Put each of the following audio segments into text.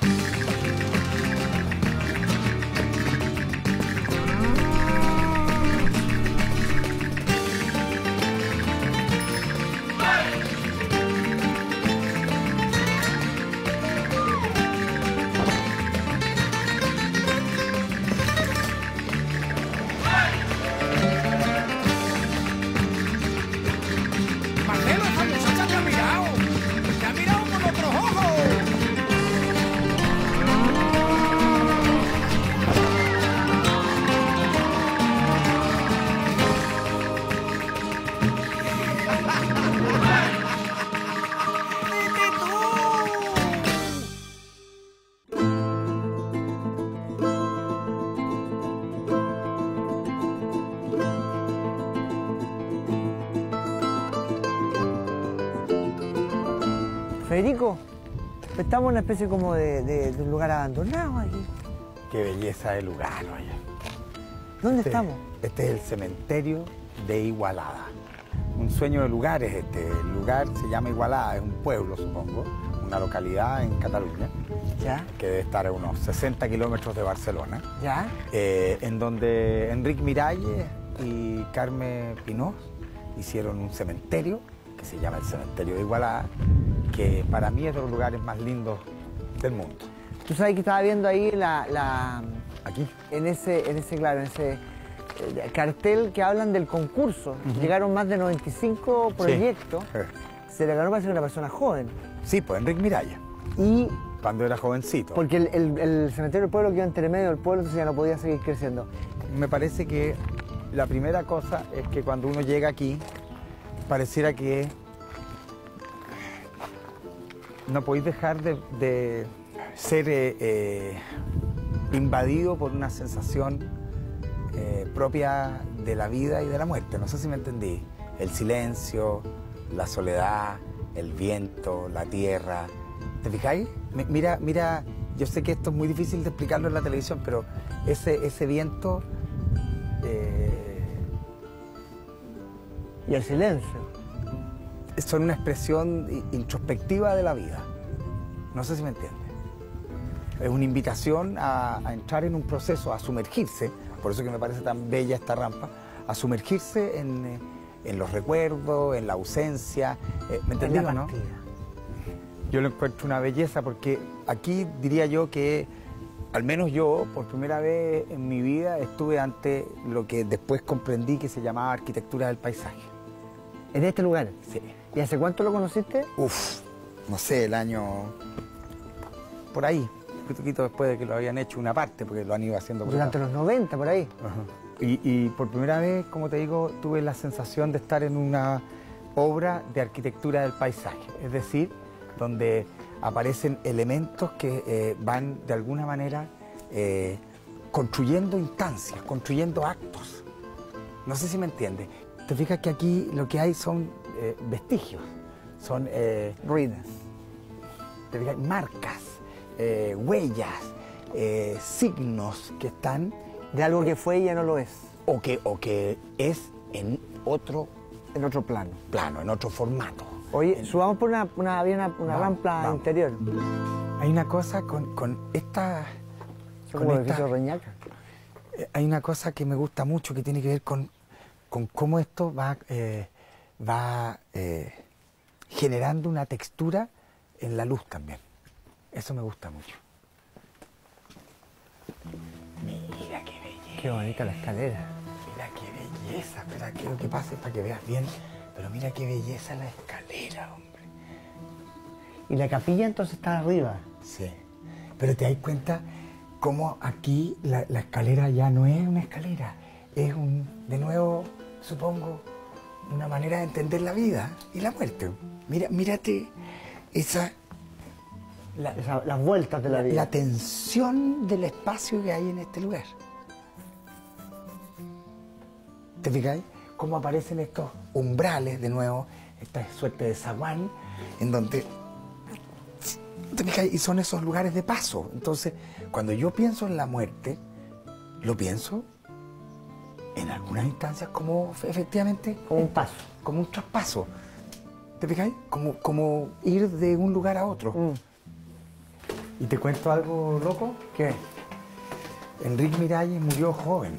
Federico, estamos en una especie como de un lugar abandonado aquí. Qué belleza de lugar, oye. ¿Dónde estamos? Este es el cementerio de Igualada. Un sueño de lugares este. El lugar se llama Igualada, es un pueblo, supongo, una localidad en Cataluña, ¿Ya? que debe estar a unos 60 kilómetros de Barcelona, ¿Ya? en donde Enric Miralles y Carme Pinós hicieron un cementerio que se llama el Cementerio de Igualada, que para mí es de los lugares más lindos del mundo. Tú sabes que estaba viendo ahí Aquí. en ese cartel que hablan del concurso. Llegaron más de 95 proyectos. Sí. Se le ganó, parece, una persona joven. Sí, pues Enric Miralles, Y cuando era jovencito. porque el cementerio del pueblo quedó entre medio del pueblo, entonces ya no podía seguir creciendo. Me parece que la primera cosa es que cuando uno llega aquí, pareciera que no podéis dejar de ser invadido por una sensación propia de la vida y de la muerte. No sé si me entendí. El silencio, la soledad, el viento, la tierra. ¿Te fijáis? Mira, yo sé que esto es muy difícil de explicarlo en la televisión, pero ese viento... Y el silencio. son una expresión introspectiva de la vida. No sé si me entiende. Es una invitación a entrar en un proceso, a sumergirse, por eso que me parece tan bella esta rampa, a sumergirse en los recuerdos, en la ausencia. ¿Me entendí o no? Yo lo encuentro una belleza porque aquí diría yo que, al menos yo, por primera vez en mi vida, estuve ante lo que después comprendí que se llamaba arquitectura del paisaje. ¿En este lugar? Sí. ¿Y hace cuánto lo conociste? Uf, no sé, el año... por ahí, un poquito después de que lo habían hecho una parte, porque lo han ido haciendo... Durante los 90, por ahí. Ajá. Y por primera vez, como te digo, tuve la sensación de estar en una obra de arquitectura del paisaje, es decir, donde aparecen elementos que van de alguna manera construyendo instancias, construyendo actos. No sé si me entiendes. Te fijas que aquí lo que hay son vestigios, son ruinas. Te fijas, marcas, huellas, signos que están... De algo que fue y ya no lo es. O que es en otro plano. En otro formato. Oye, subamos por una rampa interior. Hay una cosa con esta... Como el edificio Reñaca. Hay una cosa que me gusta mucho que tiene que ver con cómo esto va generando una textura en la luz también. Eso me gusta mucho. Mira qué belleza. Qué bonita la escalera. Mira qué belleza. Espera, quiero que pase para que veas bien. Pero mira qué belleza la escalera, hombre. Y la capilla entonces está arriba. Sí. Pero te das cuenta cómo aquí la escalera ya no es una escalera. Es de nuevo, supongo, una manera de entender la vida y la muerte. Mírate las vueltas de la vida. La tensión del espacio que hay en este lugar. ¿Te fijáis? Cómo aparecen estos umbrales de nuevo, esta suerte de zaguán, en donde... ¿Te fijáis? Y son esos lugares de paso. Entonces, cuando yo pienso en la muerte, lo pienso en algunas instancias como efectivamente... Como un paso. Como un traspaso. ¿Te fijáis? Como ir de un lugar a otro. ¿Y te cuento algo loco? ¿Qué? Enric Miralles murió joven.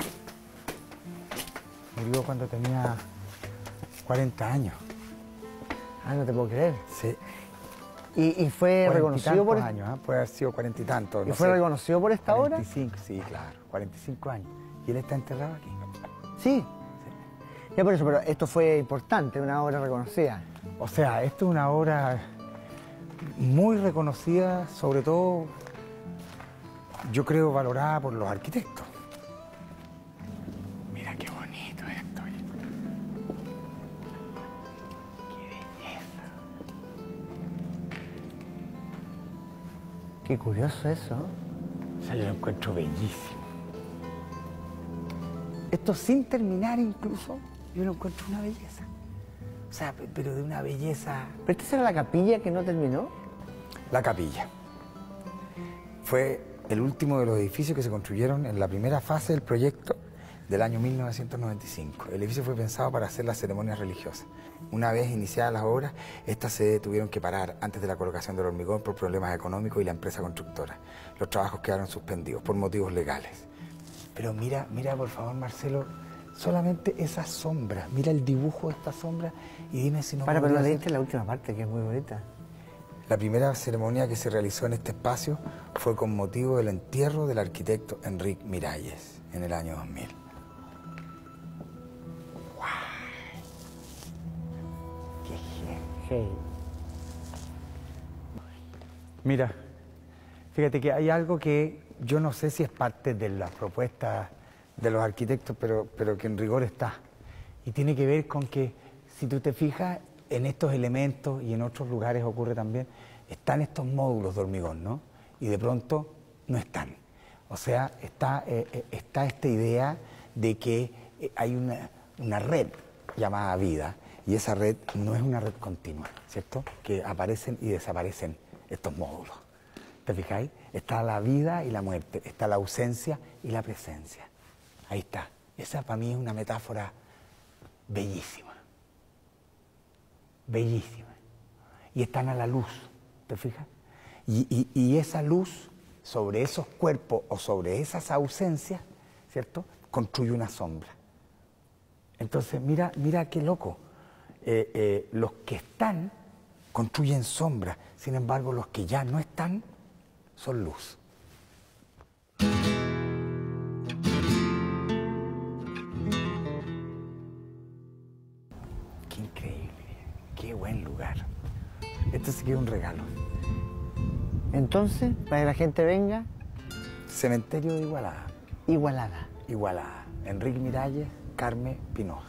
Murió cuando tenía 40 años. Ah, no te puedo creer. Sí. ¿Y fue reconocido por años, ¿eh? Puede haber sido 40 y tantos. ¿Y fue reconocido por esta obra? 45, sí, claro, 45 años. Y él está enterrado aquí. Sí. Ya por eso, pero esto fue importante, una obra reconocida. O sea, esto es una obra muy reconocida, sobre todo, yo creo, valorada por los arquitectos. Mira qué bonito esto. Qué belleza. Qué curioso eso. O sea, yo lo encuentro bellísimo. Esto sin terminar incluso, yo lo encuentro una belleza. O sea, pero de una belleza... ¿Pero esta era la capilla que no terminó? La capilla. Fue el último de los edificios que se construyeron en la primera fase del proyecto del año 1995. El edificio fue pensado para hacer las ceremonias religiosas. Una vez iniciadas las obras, estas se tuvieron que parar antes de la colocación del hormigón por problemas económicos y la empresa constructora. Los trabajos quedaron suspendidos por motivos legales. Pero mira, mira por favor, Marcelo, solamente esa sombra, mira el dibujo de esta sombra y dime si no... Pero no leíste la última parte, que es muy bonita. La primera ceremonia que se realizó en este espacio fue con motivo del entierro del arquitecto Enric Miralles en el año 2000. ¡Wow! ¡Qué Hey. Mira, fíjate que hay algo que yo no sé si es parte de las propuestas de los arquitectos, pero que en rigor está. Y tiene que ver con que, si tú te fijas, en estos elementos y en otros lugares ocurre también, están estos módulos de hormigón, ¿no? Y de pronto no están. O sea, está esta idea de que hay una red llamada vida, y esa red no es una red continua, ¿cierto? Que aparecen y desaparecen estos módulos. ¿Te fijáis? Está la vida y la muerte, está la ausencia y la presencia. Ahí está. Esa para mí es una metáfora bellísima. Bellísima. Y están a la luz, ¿te fijas? Y esa luz sobre esos cuerpos o sobre esas ausencias, ¿cierto? Construye una sombra. Entonces, mira qué loco. Los que están construyen sombra, sin embargo, los que ya no están son luz. Qué increíble, qué buen lugar. Esto sí que es un regalo. Entonces, para que la gente venga, Cementerio de Igualada. Igualada. Igualada. Enric Miralles, Carme Pinós.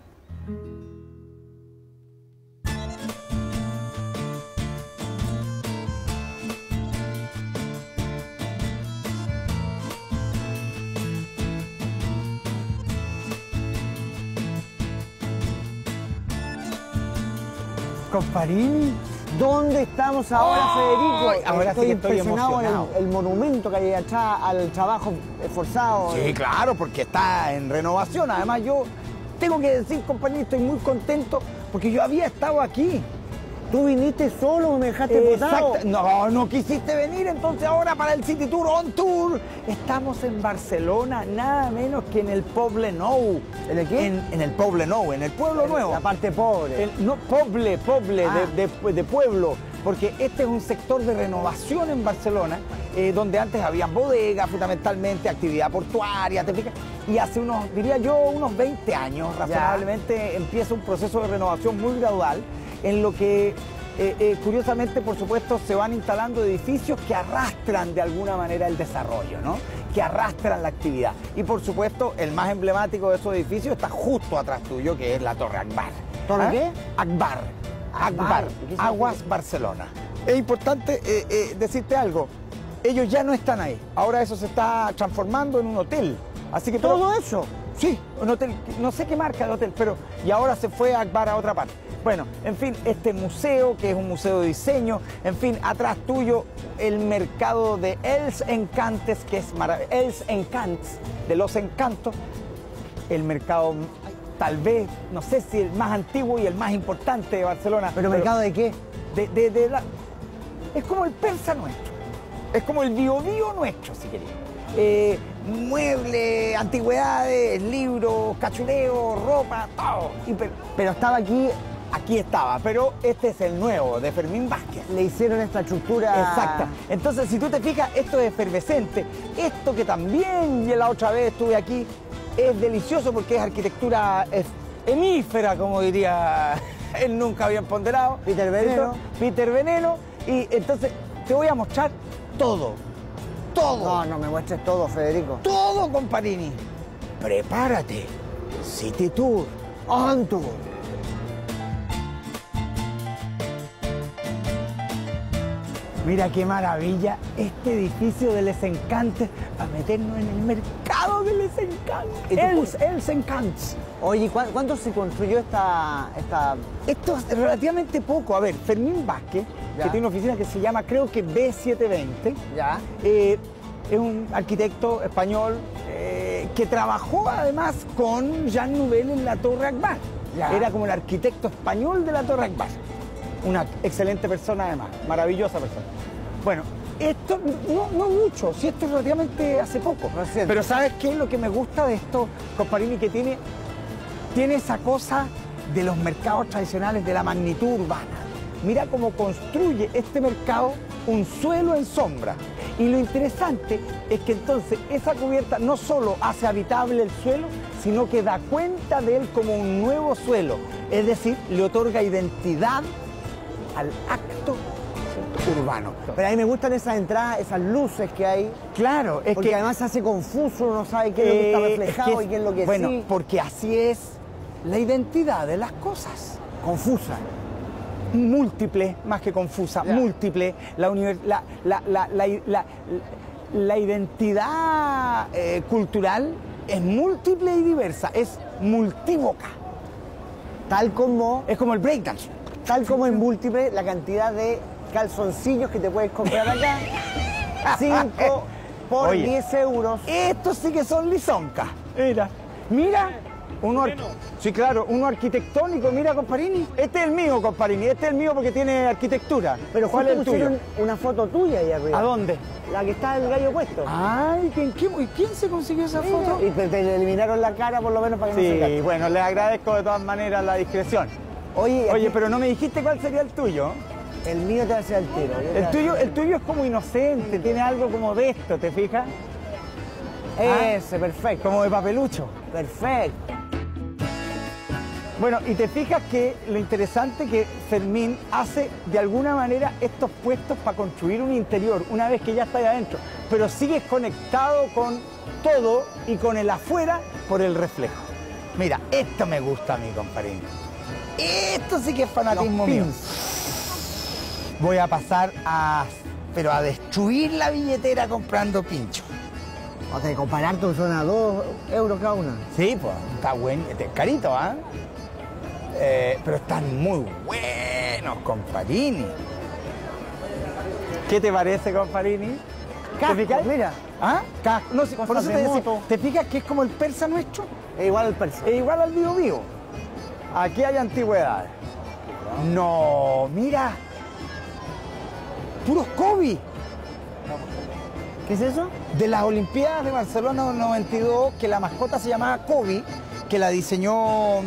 Comparini, ¿dónde estamos ahora, Federico? Ahora sí que estoy impresionado emocionado. el monumento que hay atrás al trabajo esforzado. Sí, claro, porque está en renovación. Además, yo tengo que decir, compañero, estoy muy contento porque yo había estado aquí. Tú viniste solo, me dejaste botado. Exacto. No quisiste venir, entonces ahora para el City Tour On Tour. Estamos en Barcelona, nada menos que en el Poble Nou. ¿En el qué? En el Poble Nou, en el Pueblo Nuevo. La parte pobre. No, Poble, de pueblo, porque este es un sector de renovación en Barcelona, donde antes habían bodegas, fundamentalmente, actividad portuaria, ¿te fijas? Y hace diría yo, unos 20 años, razonablemente, empieza un proceso de renovación muy gradual, en lo que, curiosamente, por supuesto, se van instalando edificios que arrastran de alguna manera el desarrollo, ¿no? Que arrastran la actividad. Y, por supuesto, el más emblemático de esos edificios está justo atrás tuyo, que es la Torre Akbar. ¿Torre qué? Akbar. Aguas Barcelona. Es importante decirte algo. Ellos ya no están ahí. Ahora eso se está transformando en un hotel. Así que ¿Todo eso? Sí, un hotel. No sé qué marca de hotel, pero... Y ahora se fue a Akbar a otra parte. Bueno, en fin, este museo, que es un museo de diseño, en fin, atrás tuyo el mercado de Els Encantes, que es maravilloso, Els Encants, de los encantos, el mercado tal vez, no sé si el más antiguo y el más importante de Barcelona. ¿Pero mercado de qué? Es como el persa nuestro. Es como el Biobío nuestro, si querés. Muebles, antigüedades, libros, cachureo, ropa, todo. Pero estaba aquí, Aquí estaba, pero este es el nuevo, de Fermín Vázquez. le hicieron esta estructura. Exacta. Entonces, si tú te fijas, esto es efervescente. Esto que también la otra vez estuve aquí, es delicioso porque es arquitectura hemífera, como diría él nunca había ponderado. Peter Veneno. Peter Veneno. Y entonces te voy a mostrar todo. Todo. No, no me muestres todo, Federico. Todo, Comparini. Prepárate. City Tour. On tour. Mira qué maravilla este edificio de Les Encantes para meternos en el mercado de Les Encantes. Els Encants. Oye, ¿cuánto se construyó esta... Esto es relativamente poco. A ver, Fermín Vázquez, Ya. que tiene una oficina que se llama, creo que B720, Ya. es un arquitecto español que trabajó además con Jean Nouvel en la Torre Akbar. Ya. Era como el arquitecto español de la Torre Akbar. Una excelente persona además, maravillosa persona. Bueno, esto no mucho, si esto es relativamente hace poco. Reciente. Pero ¿sabes qué es lo que me gusta de esto, Comparini? Que tiene esa cosa de los mercados tradicionales, de la magnitud urbana. Mira cómo construye este mercado un suelo en sombra. Y lo interesante es que entonces esa cubierta no solo hace habitable el suelo, sino que da cuenta de él como un nuevo suelo. Es decir, le otorga identidad al acto urbano. Pero a mí me gustan esas entradas, esas luces que hay. Claro, es Porque que además se hace confuso, uno no sabe qué es lo que está reflejado y qué es lo que bueno, sí. porque así es la identidad de las cosas. Confusa. Múltiple, más que confusa, Ya. múltiple. La identidad cultural es múltiple y diversa, es multívoca. Tal como en múltiple la cantidad de calzoncillos que te puedes comprar acá. 5 por Oye, 10 euros. Estos sí que son lisoncas. Mira, sí, claro, uno arquitectónico, mira, Comparini. Este es el mío, Comparini, este es el mío porque tiene arquitectura. Pero ¿cuál es el tuyo? pusieron una foto tuya ahí arriba. ¿A dónde? La que está el gallo puesto. Ay, ¿quién se consiguió esa foto? Y te le eliminaron la cara por lo menos para que no se Sí, cache. bueno, les agradezco de todas maneras la discreción. Oye, Oye, pero no me dijiste cuál sería el tuyo. el mío te hace el tiro. Yo te El tuyo es como inocente, tiene algo como de esto, ¿te fijas? Ese, perfecto. Como de papelucho. Perfecto. Bueno, y te fijas que lo interesante que Fermín hace de alguna manera estos puestos para construir un interior una vez que ya está ahí adentro, pero sigues conectado con todo y con el afuera por el reflejo. Mira, esto me gusta a mí, Comparini. Esto sí que es fanatismo mío. Voy a pasar pero a destruir la billetera comprando pinchos. O sea, comparar tu zona a 2 euros cada una. Sí, pues, está bueno, este es carito, ¿ah? Pero están muy buenos, Comparini. ¿Qué te parece, Comparini? Casco, ¿Te fijas? mira. ¿Ah? Casco. No, sí, por Cosas eso de te decía, moto. ¿te fijas que es como el persa nuestro? Es igual al persa. Es igual al Biobío. Aquí hay antigüedades. No, mira. Puros Kobe. ¿Qué es eso? De las Olimpiadas de Barcelona 92, que la mascota se llamaba Kobe, que la diseñó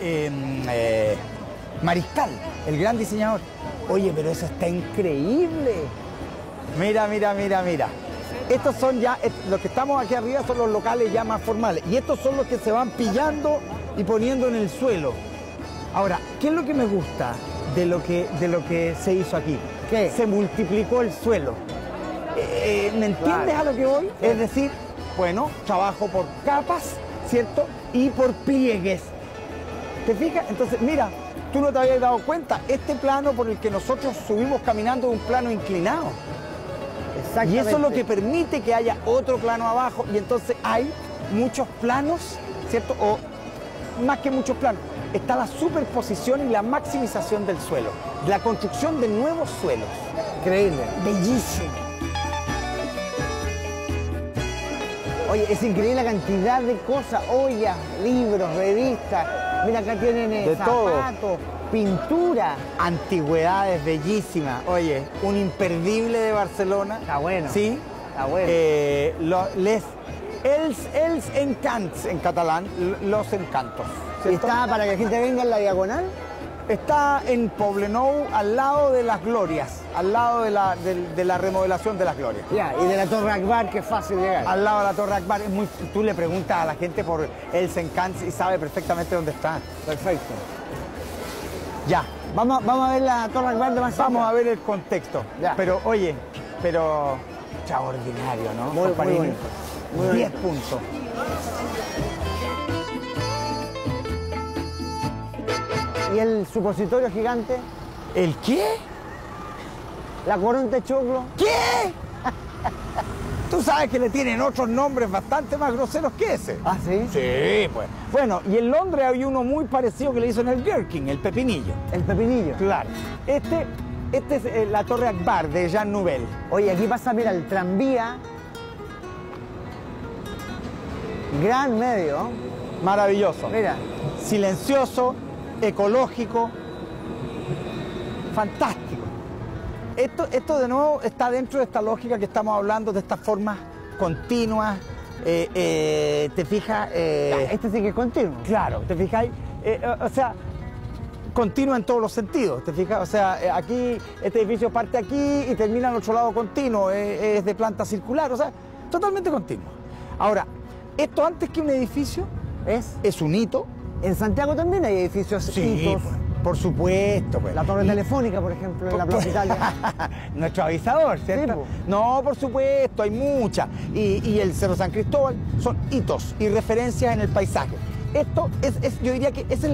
Mariscal, el gran diseñador. Oye, pero eso está increíble. Mira, mira, mira, mira. Estos son ya, los que estamos aquí arriba son los locales ya más formales. Y estos son los que se van pillando y poniendo en el suelo. Ahora, ¿qué es lo que me gusta de lo que se hizo aquí? ¿Qué? Se multiplicó el suelo. ¿Me entiendes a lo que voy? Es decir, bueno, trabajo por capas, ¿cierto? Y por pliegues. ¿Te fijas? Entonces, mira, tú no te habías dado cuenta, este plano por el que nosotros subimos caminando es un plano inclinado. Y eso es lo que permite que haya otro plano abajo y entonces hay muchos planos, ¿cierto? O más que muchos planos, está la superposición y la maximización del suelo, la construcción de nuevos suelos. Increíble. Bellísimo. Oye, es increíble la cantidad de cosas, ollas, libros, revistas. Mira, acá tienen De todo. zapatos, pintura. Antigüedades bellísimas. Oye, un imperdible de Barcelona. Está bueno. Sí. Está bueno. Els encants en catalán, los encantos. ¿Cierto? ¿Está para que la gente venga en la diagonal? Está en Poblenou, al lado de las Glorias, al lado de la remodelación de las Glorias. Ya, y de la Torre Akbar, que es fácil llegar. Al lado de la Torre Akbar, tú le preguntas a la gente por Els Encants y sabe perfectamente dónde está. Perfecto. Ya. Vamos a ver la Torre Akbar de más cerca. Vamos a ver el contexto. Ya. Pero, oye, extraordinario, ¿no? Muy bonito. Muy 10 bonito. puntos. ¿Y el supositorio gigante? ¿El qué? ¿La corona de choclo? ¿Qué? Tú sabes que le tienen otros nombres bastante más groseros que ese. ¿Ah, sí? Sí, pues. Bueno, y en Londres hay uno muy parecido que le hizo en el Gherkin, el pepinillo. El pepinillo. Claro. Este es la Torre Akbar de Jean Nouvel. Oye, aquí pasa, mira, el tranvía. Gran medio. Maravilloso. Mira. Silencioso, ecológico, fantástico. Esto de nuevo está dentro de esta lógica que estamos hablando, de estas formas continuas. ¿Te fijas? Este sí que es continuo. Claro, ¿te fijáis? O sea, continua en todos los sentidos, ¿te fijas? O sea, aquí, este edificio parte aquí y termina al otro lado continuo, es de planta circular, o sea, totalmente continuo. Ahora, esto antes que un edificio es un hito. En Santiago también hay edificios hitos. Pues, por supuesto. Pues. La Torre Telefónica, por ejemplo, en la Plaza Italia. Nuestro avisador, ¿cierto? Sí, pues. No, por supuesto, hay muchas. Y el Cerro San Cristóbal son hitos y referencias en el paisaje. Esto yo diría que es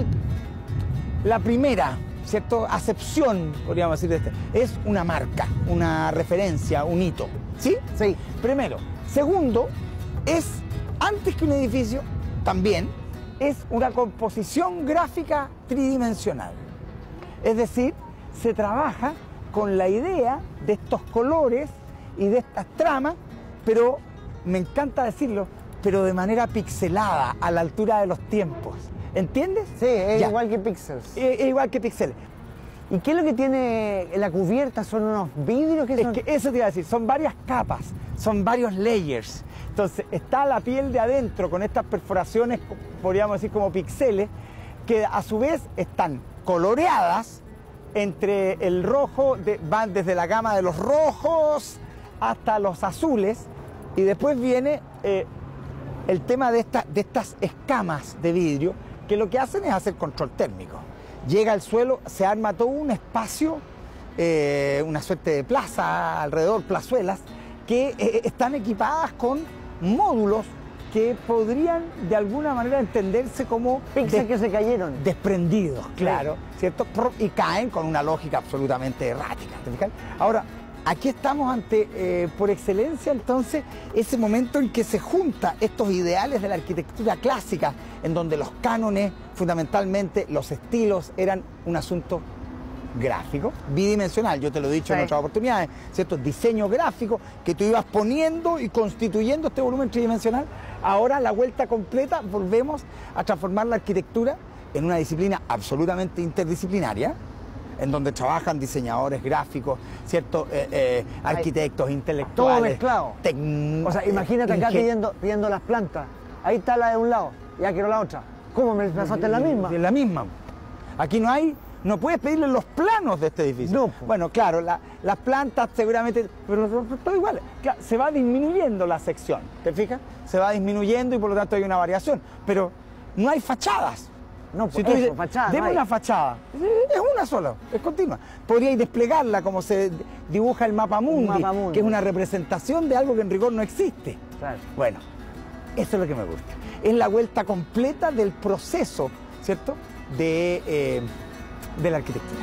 la primera, ¿cierto?, acepción, podríamos decir, de este. Es una marca, una referencia, un hito. ¿Sí? Sí. Primero. Segundo, es, antes que un edificio, también es una composición gráfica tridimensional. Es decir, se trabaja con la idea de estos colores y de estas tramas, pero, me encanta decirlo, pero de manera pixelada, a la altura de los tiempos. ¿Entiendes? Sí, es Ya. igual que Pixels. Es igual que pixel. ¿Y qué es lo que tiene en la cubierta? ¿Son unos vidrios? ¿Qué son? Es que eso te iba a decir, son varias capas, son varios layers. Entonces, está la piel de adentro con estas perforaciones, podríamos decir como píxeles, que a su vez están coloreadas entre el rojo, van desde la gama de los rojos hasta los azules, y después viene el tema de estas escamas de vidrio, que lo que hacen es hacer control térmico. Llega al suelo, se arma todo un espacio, una suerte de plaza alrededor, plazuelas, que están equipadas con módulos que podrían de alguna manera entenderse como Píxeles que se cayeron. desprendidos, claro, ¿cierto? Y caen con una lógica absolutamente errática, ¿te fijas? Ahora, aquí estamos ante, por excelencia, entonces, ese momento en que se juntan estos ideales de la arquitectura clásica, en donde los cánones, fundamentalmente, los estilos, eran un asunto gráfico, bidimensional, yo te lo he dicho en otras oportunidades, ¿cierto? Diseño gráfico, que tú ibas poniendo y constituyendo este volumen tridimensional. Ahora, la vuelta completa, volvemos a transformar la arquitectura en una disciplina absolutamente interdisciplinaria, en donde trabajan diseñadores gráficos, ¿cierto? Arquitectos, intelectuales. Todo mezclado. O sea, imagínate acá pidiendo las plantas. Ahí está la de un lado, ya quiero la otra. ¿Cómo me pasaste en la misma? En la misma. Aquí no puedes pedirle los planos de este edificio. No. Bueno, claro, las plantas seguramente, pero todo igual. Claro, se va disminuyendo la sección, ¿te fijas? Se va disminuyendo y por lo tanto hay una variación. Pero no hay fachadas. No, Si tú dices, fachada. deme una fachada, es una sola, es continua. Podríais desplegarla como se dibuja el mapa mundi, que es una representación de algo que en rigor no existe. Claro. Bueno, eso es lo que me gusta. Es la vuelta completa del proceso, ¿cierto?, de la arquitectura.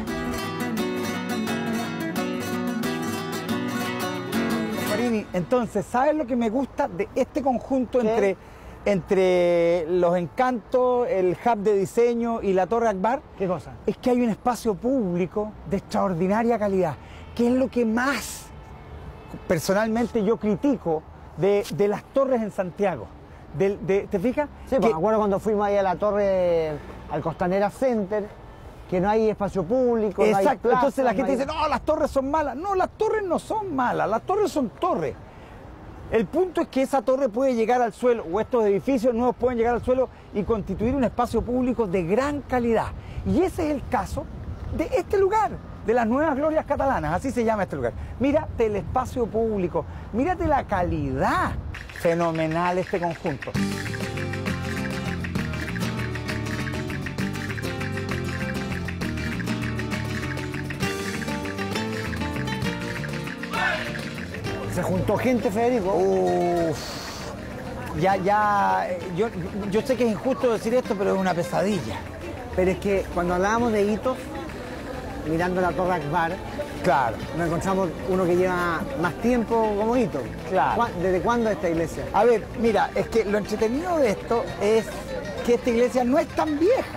Marini, entonces, ¿sabes lo que me gusta de este conjunto entre los encantos, el hub de diseño y la Torre Akbar? ¿Qué cosa? Es que hay un espacio público de extraordinaria calidad, que es lo que más personalmente yo critico de las torres en Santiago. ¿Te fijas? Sí, pues me acuerdo cuando fuimos ahí a la torre, al Costanera Center, Que no hay espacio público, no hay Exacto, plaza, entonces la gente no hay... dice, no, las torres son malas. No, las torres no son malas, las torres son torres. El punto es que esa torre puede llegar al suelo, o estos edificios nuevos pueden llegar al suelo y constituir un espacio público de gran calidad. Y ese es el caso de este lugar, de las Nuevas Glorias Catalanas, así se llama este lugar. Mírate el espacio público, mírate la calidad. Fenomenal este conjunto. Se juntó gente, Federico. Yo sé que es injusto decir esto, pero es una pesadilla. Pero es que cuando hablábamos de hitos, mirando la Torre Akbar, Claro. nos encontramos uno que lleva más tiempo como hito. Claro. ¿Desde cuándo esta iglesia? A ver, mira, es que lo entretenido de esto es que esta iglesia no es tan vieja.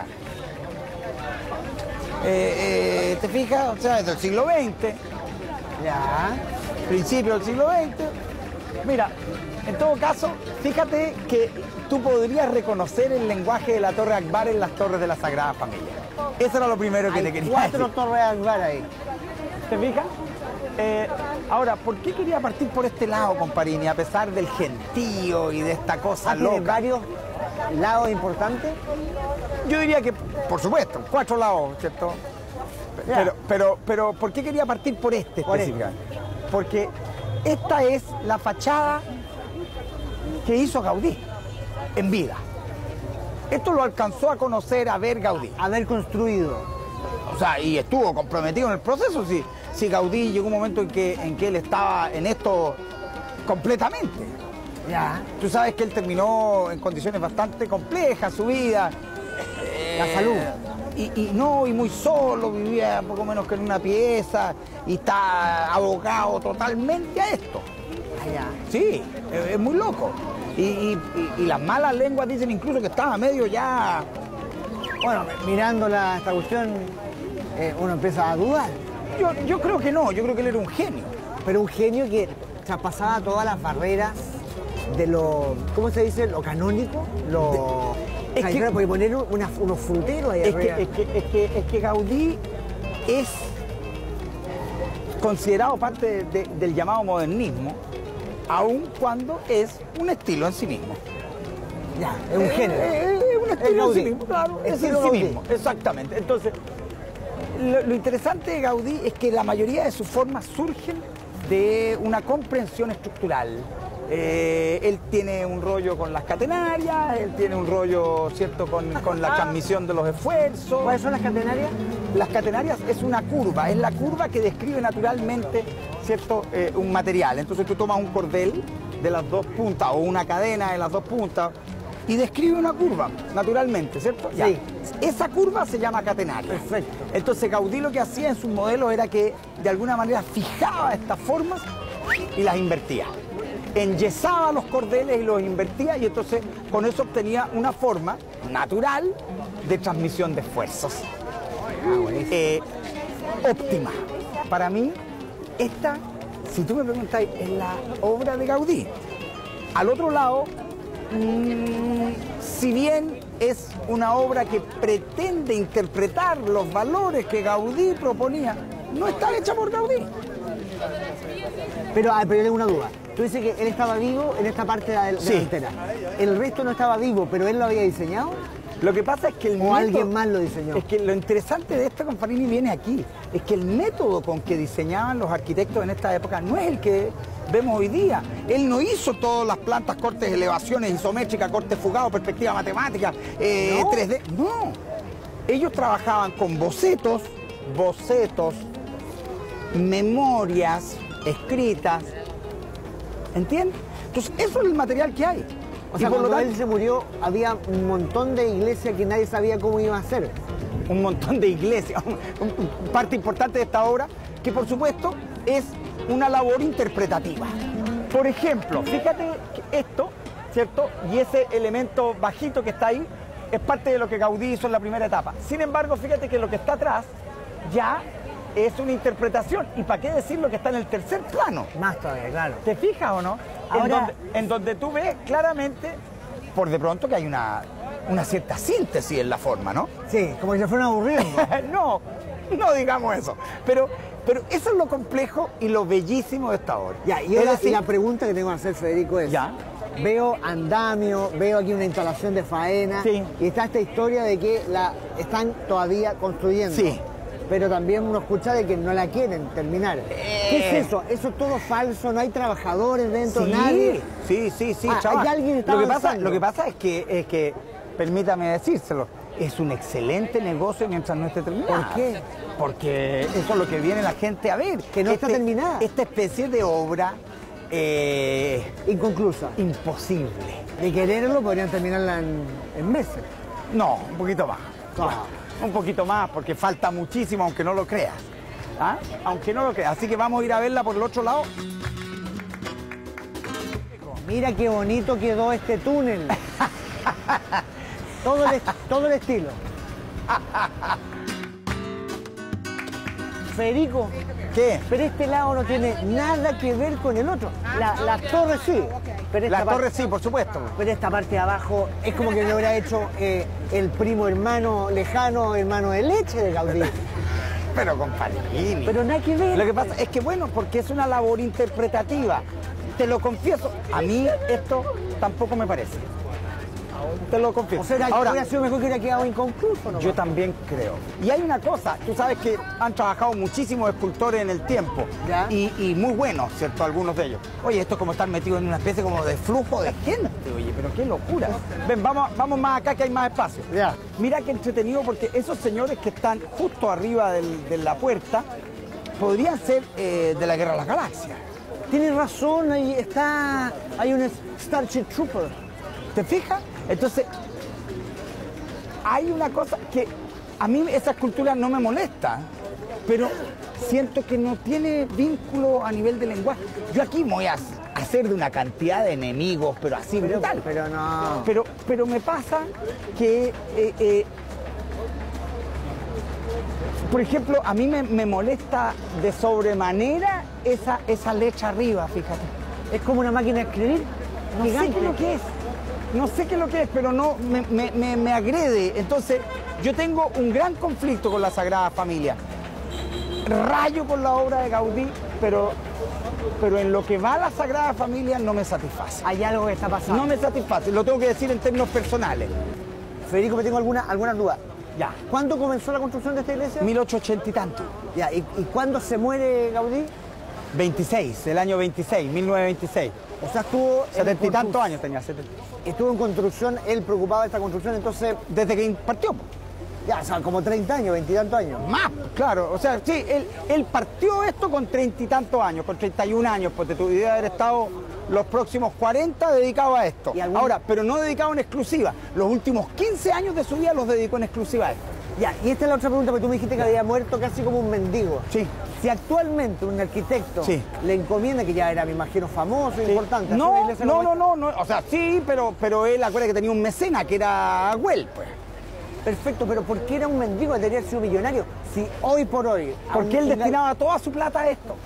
¿Te fijas? O sea, es del siglo XX, Ya. principio del siglo XX. Mira, en todo caso, fíjate que tú podrías reconocer el lenguaje de la Torre Akbar en las torres de la Sagrada Familia. Eso era lo primero que te Hay quería 4 decir. torres Akbar ahí. ¿Te fijas? Ahora, ¿por qué quería partir por este lado, comparini, a pesar del gentío y de esta cosa ¿Tiene loca? varios lados importantes? Yo diría que, por supuesto, 4 lados, ¿cierto? Ya. Pero, ¿por qué quería partir por este Por específicamente? Porque esta es la fachada que hizo Gaudí en vida. Esto lo alcanzó a conocer, a ver Gaudí. Haber construido. O sea, y estuvo comprometido en el proceso. Si Gaudí llegó un momento en que él estaba en esto completamente. Ya. Tú sabes que él terminó en condiciones bastante complejas su vida. La salud. Y muy solo, vivía poco menos que en una pieza y está abocado totalmente a esto. Allá. Sí, es muy loco. Y las malas lenguas dicen incluso que estaba medio ya... Bueno, mirando esta cuestión, uno empieza a dudar. Yo creo que no, yo creo que él era un genio. Pero un genio que traspasaba todas las barreras de lo, ¿cómo se dice? Lo canónico, lo... Es o sea, que- claro, porque poner unos fruteros ahí Es arriba. que Gaudí es considerado parte del llamado modernismo, aun cuando es un estilo en sí mismo. Ya, es un género. Es un estilo en Gaudí. sí mismo, claro, es Estilo en sí Gaudí. mismo, exactamente. Entonces, lo interesante de Gaudí es que la mayoría de sus formas surgen de una comprensión estructural. Él tiene un rollo con las catenarias, él tiene un rollo, ¿cierto?, con la transmisión de los esfuerzos. ¿Cuáles son las catenarias? Las catenarias es una curva, es la curva que describe naturalmente, ¿cierto?, un material. Entonces tú tomas un cordel de las dos puntas o una cadena de las dos puntas y describe una curva, naturalmente, ¿cierto? Ya. Sí. Esa curva se llama catenaria. Perfecto. Entonces Gaudí lo que hacía en sus modelos era que de alguna manera fijaba estas formas y las invertía. Enyesaba los cordeles y los invertía y entonces con eso obtenía una forma natural de transmisión de esfuerzos. Óptima. Para mí, esta, si tú me preguntáis, es la obra de Gaudí. Al otro lado, si bien es una obra que pretende interpretar los valores que Gaudí proponía, no está hecha por Gaudí. Pero yo tengo una duda. Tú dices que él estaba vivo en esta parte de la Sí. delantera. El resto no estaba vivo, pero él lo había diseñado. Lo que pasa es que el ¿O alguien más lo diseñó? Es que lo interesante de esto, Comparini, viene aquí. Es que el método con que diseñaban los arquitectos en esta época no es el que vemos hoy día. Él no hizo todas las plantas, cortes, elevaciones, isométricas, cortes fugados, perspectiva matemática, ¿No? 3D. No. Ellos trabajaban con bocetos, memorias escritas. ¿Entiendes? Entonces, eso es el material que hay. O sea, Y por lo cuando tanto, él se murió, había un montón de iglesias que nadie sabía cómo iba a ser. un montón de iglesias, parte importante de esta obra, que por supuesto es una labor interpretativa. Por ejemplo, fíjate que esto, ¿cierto? Y ese elemento bajito que está ahí es parte de lo que Gaudí hizo en la primera etapa. Sin embargo, fíjate que lo que está atrás ya es una interpretación. ¿Y para qué decir lo que está en el tercer plano? Más todavía, claro. ¿Te fijas o no? Ahora- En donde tú ves claramente, por de pronto, que hay una una cierta síntesis en la forma, ¿no? Sí, como si se fueran aburriendo. No, no digamos eso. Pero eso es lo complejo y lo bellísimo de esta obra. Ya, y ahora la pregunta que tengo que hacer, Federico, es... Ya. Veo andamio, veo aquí una instalación de faena, sí. Y está esta historia de que la están todavía construyendo. Sí. Pero también uno escucha de que no la quieren terminar. ¿Qué es eso? ¿Eso es todo falso? ¿No hay trabajadores dentro? Sí, ¿Nadie? sí, ¿Hay alguien que está avanzando? Lo que pasa es que, permítame decírselo, es un excelente negocio mientras no esté terminado. ¿Por qué? Porque eso es lo que viene la gente a ver. Que no está terminada. Esta especie de obra... inconclusa. Imposible. De quererlo podrían terminarla en meses. No, un poquito más. Ah. Un poquito más, porque falta muchísimo, aunque no lo creas. ¿Ah? Aunque no lo creas. Así que vamos a ir a verla por el otro lado. Mira qué bonito quedó este túnel. todo el estilo. Federico, ¿Qué? pero este lado no tiene nada que ver con el otro. La torre sí. Pero La torre sí, por supuesto. Pero esta parte de abajo es como que lo hubiera hecho el primo hermano lejano, hermano de leche de Gaudí. Pero compañini. Pero nada que ver. Lo que pasa es que bueno, porque es una labor interpretativa. Te lo confieso, a mí esto tampoco me parece. Te lo confieso. O sea, ahora, hubiera sido mejor que hubiera quedado inconcluso, ¿no? Yo también creo. Y hay una cosa, tú sabes que han trabajado muchísimos escultores en el tiempo. ¿Ya? Y muy buenos, ¿cierto? Algunos de ellos. Oye, esto es como estar metido en una especie como de flujo de gente, oye, pero qué locura. Ven, vamos más acá que hay más espacio. Ya. Mira qué entretenido, porque esos señores que están justo arriba de la puerta podrían ser de la Guerra de las Galaxias. Tienes razón, hay un Starship Trooper. ¿Te fijas? Entonces, hay una cosa que a mí esa escultura no me molesta, pero siento que no tiene vínculo a nivel de lenguaje. Yo aquí me voy a hacer de una cantidad de enemigos, pero así brutal. Pero no. Pero me pasa que, por ejemplo, a mí me molesta de sobremanera esa letra arriba, fíjate. Es como una máquina de escribir. No sé qué es lo que es. No sé qué es lo que es, pero no me agrede. Entonces, yo tengo un gran conflicto con la Sagrada Familia. Rayo con la obra de Gaudí, pero en lo que va a la Sagrada Familia no me satisface. Hay algo que está pasando. No me satisface, lo tengo que decir en términos personales. Federico, me tengo algunas dudas. Ya. ¿Cuándo comenzó la construcción de esta iglesia? 1880 y tanto. Ya, ¿y cuándo se muere Gaudí? 26, el año 26, 1926. O sea, estuvo... 70 y tantos años tenía, 70. Estuvo en construcción, él preocupado de esta construcción, entonces... Desde que partió. Ya, o sea, como 30 años, 20 y tantos años. Más, claro. O sea, sí, él partió esto con 30 y tantos años, con 31 años, porque tu idea de haber estado los próximos 40 dedicado a esto. Ahora, pero no dedicado en exclusiva. Los últimos 15 años de su vida los dedicó en exclusiva a esto. Ya, y esta es la otra pregunta, porque tú me dijiste que había muerto casi como un mendigo. Sí. Si actualmente un arquitecto le encomienda, que ya era, me imagino, famoso, importante... No, o sea, sí, pero él, acuérdate que tenía un mecena, que era Güell, pues. Perfecto, pero ¿por qué era un mendigo? Debería haber sido millonario. Si hoy por hoy... Porque él destinaba toda su plata a esto.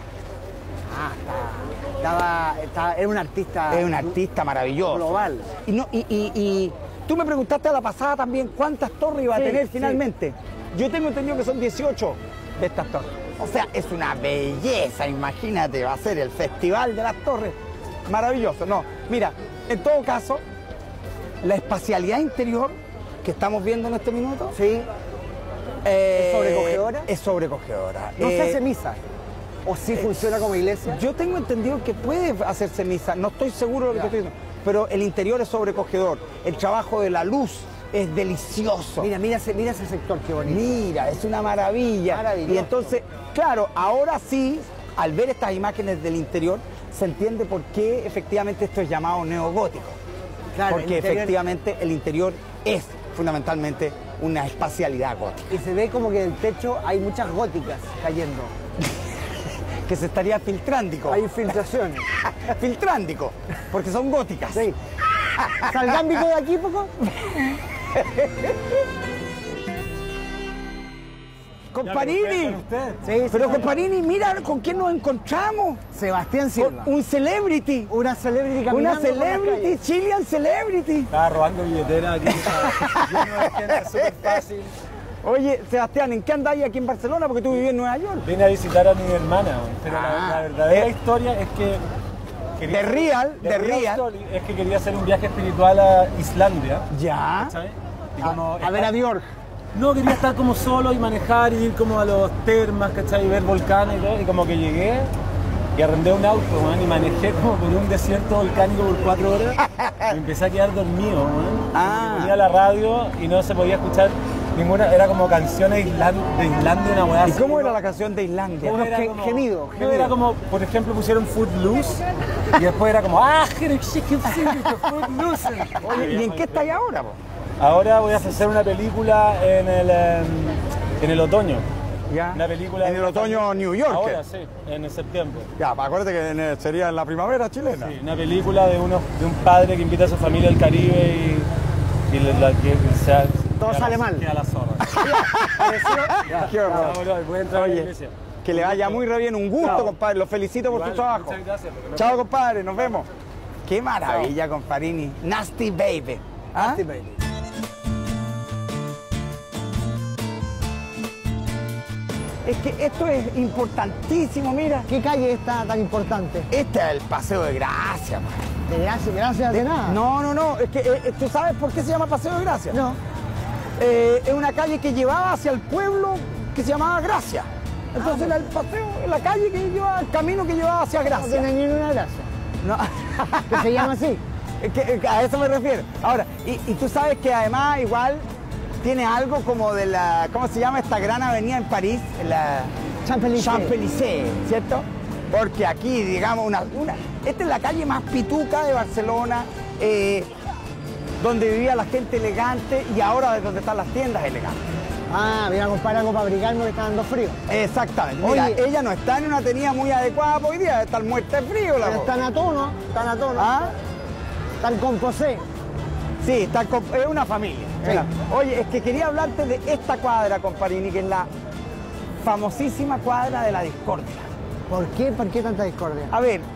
Era un artista... Es un artista maravilloso. Global. Y tú me preguntaste a la pasada también cuántas torres iba a tener finalmente. Yo tengo entendido que son 18 de estas torres. O sea, es una belleza, imagínate, va a ser el Festival de las Torres. Maravilloso. No, mira, en todo caso, la espacialidad interior que estamos viendo en este minuto... Sí. ¿Es sobrecogedora? Es sobrecogedora. ¿No se hace misa? ¿O sí funciona como iglesia? Yo tengo entendido que puede hacerse misa, no estoy seguro de lo que estoy diciendo, pero el interior es sobrecogedor. El trabajo de la luz es delicioso. Mira ese sector, qué bonito. Mira, es una maravilla. Maravilloso. Y entonces, claro, ahora sí, al ver estas imágenes del interior, se entiende por qué efectivamente esto es llamado neogótico. Claro, porque efectivamente el interior es fundamentalmente una espacialidad gótica. Y se ve como que del techo hay muchas góticas cayendo. Que se estaría filtrándico. Hay filtraciones. Filtrándico, porque son góticas. Sí. ¿Salgámbico de aquí, poco? Comparini. Sí, Pero sí, Comparini, mira con quién nos encontramos. Sebastián Con Silva. un celebrity. Una celebrity Una caminando por las celebrity, calles. Chilean celebrity. Estaba robando billetera aquí. Lleno de gente, súper fácil. Oye, Sebastián, ¿en qué andáis aquí en Barcelona? Porque tú vivías en Nueva York. Vine a visitar a mi hermana, pero la verdadera eh, historia es que... The real story es que quería hacer un viaje espiritual a Islandia, Ya. ¿sabes? Y A como ver a Björk. No, quería estar como solo y manejar y ir como a los termas, ¿cachai? Y ver volcanes y todo. Y como que llegué y arrendé un auto, man, y manejé como por un desierto volcánico por 4 horas. Y empecé a quedar dormido, man. Ah. Y ponía la radio y no se podía escuchar ninguna, era como canciones de Islandia, una weá ¿Y así. cómo era la canción de Islandia? ¿Cómo era Gemido. No, era como, por ejemplo, pusieron Footloose y después era como, Footloose. Oye, ¿y en qué estáis ahora, po? Ahora voy a hacer una película en el otoño. Ya. Una película En el otoño New York. Ahora sí, en septiembre. Ya, acuérdate que sería en la primavera chilena. Sí, una película de un padre que invita a su familia al Caribe y Todo sale mal. Queda la zorra. Qué horror. Voy a entrar a la Oye, iglesia. que le vaya muy re bien, un gusto, Chao. compadre. Lo felicito por Igual, tu trabajo. muchas gracias, porque no- Chao, compadre, nos vemos. Qué maravilla, comparini. Nasty Baby. ¿Ah? Nasty Baby. Es que esto es importantísimo, mira. ¿Qué calle está tan importante? Este es el Paseo de Gracia, man. Gracias de nada. No, es que ¿tú sabes por qué se llama Paseo de Gracia? No. Es una calle que llevaba hacia el pueblo que se llamaba Gracia. Entonces era el paseo, la calle que llevaba, el camino que llevaba hacia No Gracia. tiene ni una gracia. No. Que se llama así. A eso me refiero. Ahora, y tú sabes que además igual tiene algo como de la, ¿cómo se llama esta gran avenida en París? La Champs-Élysées. Champs-Élysées, ¿cierto? Porque aquí, digamos, esta es la calle más pituca de Barcelona, donde vivía la gente elegante y ahora es donde están las tiendas elegantes. Ah, voy a comprar algo para abrigarme que está dando frío. Exactamente. Mira, Oye. ella no está en una tenida muy adecuada para hoy día, está muerta de frío la Pero pobre. están a tono, están a tono. ¿Ah? Están con posé. Sí, es una familia. Sí. Mira, oye, es que quería hablarte de esta cuadra, comparini, que es la famosísima cuadra de la discordia. ¿Por qué? ¿Por qué tanta discordia? A ver,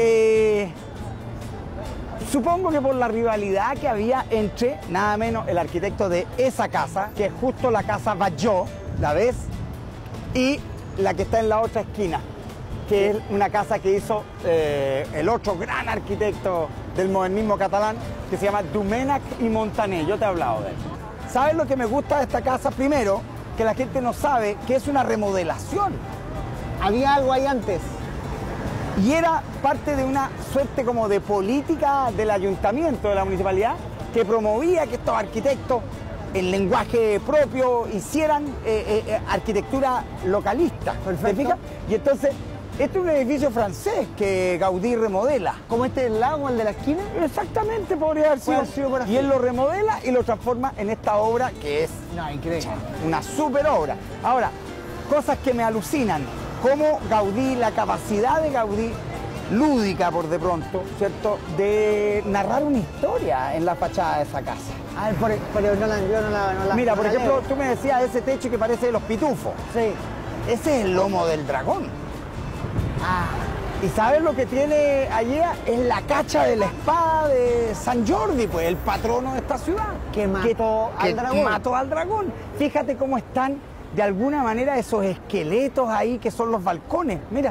supongo que por la rivalidad que había entre, nada menos, el arquitecto de esa casa, que es justo la casa Batlló, ¿la ves? Y la que está en la otra esquina, que es una casa que hizo el otro gran arquitecto del modernismo catalán, que se llama Domènech i Montaner. Yo te he hablado de él. ¿Sabes lo que me gusta de esta casa? Primero, que la gente no sabe que es una remodelación. Había algo ahí antes. Y era parte de una suerte como de política del ayuntamiento, de la municipalidad, que promovía que estos arquitectos, en lenguaje propio, hicieran arquitectura localista. Perfecto. ¿Te fijas? Y entonces, este es un edificio francés que Gaudí remodela. ¿Cómo este del lago, el de la esquina? Exactamente, podría haber Puede haber sido por así. Y él lo remodela y lo transforma en esta obra que es No, increíble. una super obra. Ahora, cosas que me alucinan, como Gaudí, la capacidad de Gaudí, lúdica por de pronto, ¿cierto?, de narrar una historia en la fachada de esa casa. A ver, pero yo no la Mira, por no la ejemplo, leo. tú me decías ese techo que parece de los pitufos. Sí. Ese es el lomo del dragón. Ah, ¿Y sabes lo que tiene allí? Es la cacha de la espada de San Jordi, pues el patrono de esta ciudad. Que mató al dragón. Mató al dragón. Fíjate cómo están de alguna manera esos esqueletos ahí que son los balcones. Mira.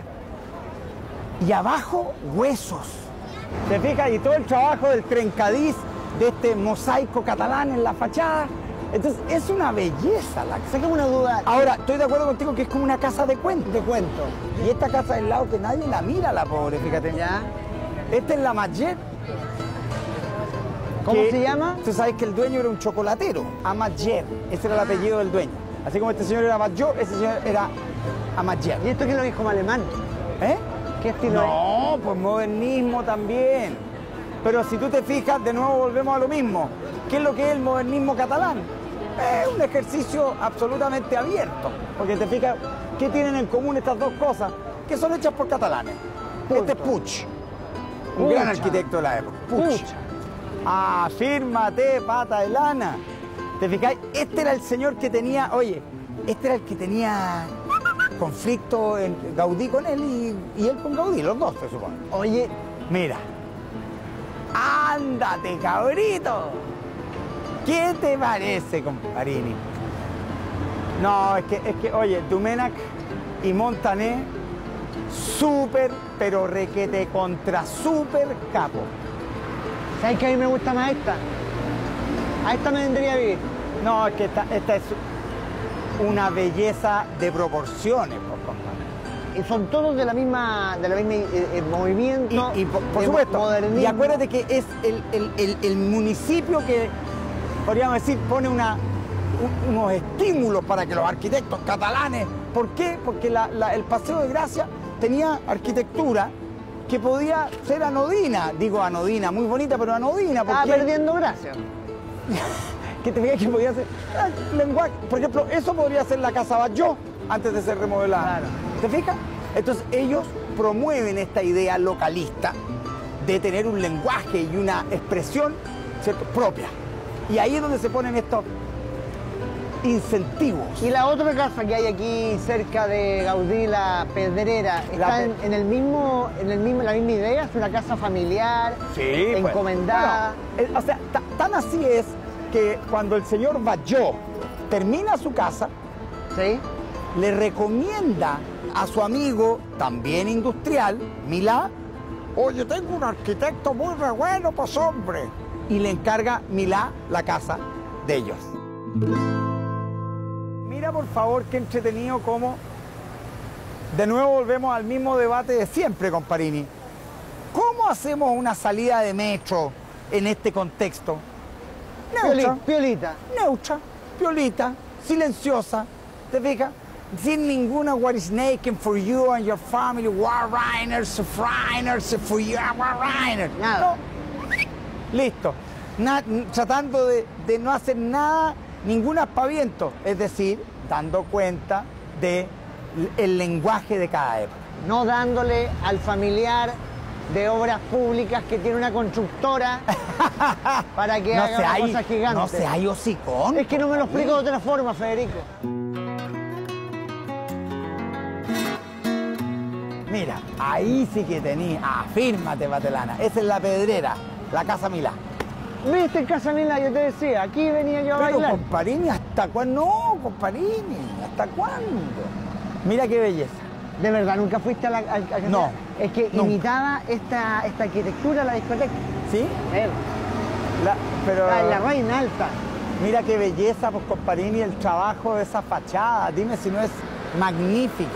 Y abajo, huesos. ¿Te fijas? Y todo el trabajo del trencadís, de este mosaico catalán en la fachada. Entonces, es una belleza la casa. sácame una duda. Ahora, estoy de acuerdo contigo que es como una casa de cuento. Te cuento. Y esta casa del lado que nadie la mira, la pobre, fíjate. ¿Ya? Esta es la Matjet. ¿Cómo que se llama? Tú sabes que el dueño era un chocolatero, Amatller. Ese era el apellido del dueño. Así como este señor era Batlló, ese señor era Amatller. ¿Y esto qué lo dijo como alemán? ¿Eh? ¿Qué estilo es? No, pues modernismo también. Pero si tú te fijas, de nuevo volvemos a lo mismo. ¿Qué es lo que es el modernismo catalán? Es un ejercicio absolutamente abierto. Porque te fijas, ¿qué tienen en común estas dos cosas? Que son hechas por catalanes. Este es Puig, un gran Pucha. arquitecto de la época. Puig. Pucha. Afírmate, pata de lana. ¿Te fijáis? Este era el señor que tenía, oye, este era el que tenía conflicto en Gaudí con él y él con Gaudí, los dos se supone. Oye, Mira, ándate cabrito, ¿qué te parece, comparini? No, es que, oye, Domènech y Montané, súper, pero requete contra súper capo. ¿sabes que a mí me gusta más esta? A esta me vendría a vivir. No, es que esta es una belleza de proporciones, por compadre. Y son todos de la misma movimiento, Y por de supuesto, modernismo. y acuérdate que es el municipio que, podríamos decir, pone unos estímulos para que los arquitectos catalanes. ¿Por qué? Porque el Paseo de Gracia tenía arquitectura que podía ser anodina. Digo anodina, muy bonita, pero anodina. Estaba perdiendo gracia. Que te fijas que podía ser lenguaje. Por ejemplo, eso podría ser la Casa Batlló antes de ser remodelada. Claro. ¿Te fijas? Entonces ellos promueven esta idea localista de tener un lenguaje y una expresión, ¿cierto?, propia. Y ahí es donde se ponen estos incentivos. Y la otra casa que hay aquí cerca de Gaudí, la Pedrera, está en la misma idea, es una casa familiar, Sí, pues. encomendada. Bueno, o sea, tan así es que cuando el señor Batlló termina su casa, ¿Sí? le recomienda a su amigo, también industrial, Milá, oye, tengo un arquitecto muy re bueno, pues hombre. Y le encarga Milá la casa de ellos. Mira, por favor, qué entretenido como de nuevo volvemos al mismo debate de siempre, comparini. ¿Cómo hacemos una salida de metro en este contexto? Neutra, Piolita. neutra, piolita, silenciosa, ¿te fijas? Sin ninguna what is naked for you and your family, Warriners for you, Warriners. Nada. No. Listo. Tratando de no hacer nada, ningún aspaviento, es decir, dando cuenta del lenguaje de cada época. No dándole al familiar de obras públicas que tiene una constructora para que haga una cosa gigante. No se hay hocicón. Es que no me lo explico de otra forma, Federico. Mira, ahí sí que tenía. Afírmate, Patelana. Esa es la Pedrera, la Casa Milá. ¿Viste en Casa Milá? Yo te decía, aquí venía yo a Pero, bailar. comparini, ¿hasta cuándo? No, comparini, ¿hasta cuándo? Mira qué belleza. ¿De verdad nunca fuiste a la Casa Milá? No, Es que nunca. imitaba esta arquitectura la discoteca. ¿Sí? Ver, Pero la reina alta. mira qué belleza, pues, comparini, el trabajo de esa fachada. Dime si no es magnífica.